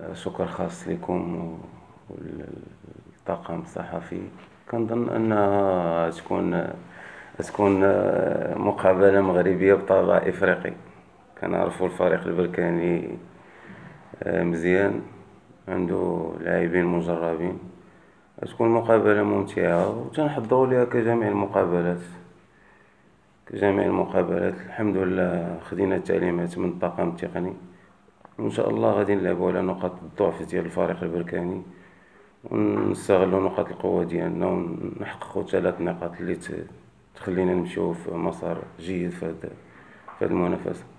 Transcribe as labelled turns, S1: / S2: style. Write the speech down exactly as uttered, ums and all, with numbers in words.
S1: شكر خاص لكم والطاقم الصحفي. كنظن أنها تكون تكون مقابلة مغربية بطابع إفريقي. كنعرفو الفريق البركاني مزيان، عنده لاعبين مجربين. تكون مقابلة ممتعة وتنحضروا ليها كجميع المقابلات كجميع المقابلات. الحمد لله خدينا التعليمات من الطاقم التقني، وان شاء الله غادي نلعبوا على نقاط الضعف ديال الفريق البركاني ونستغلوا نقاط القوة ديالنا ونحققوا ثلاث نقاط اللي تخلينا نمشيو في مسار جيد في هذه المنافسة.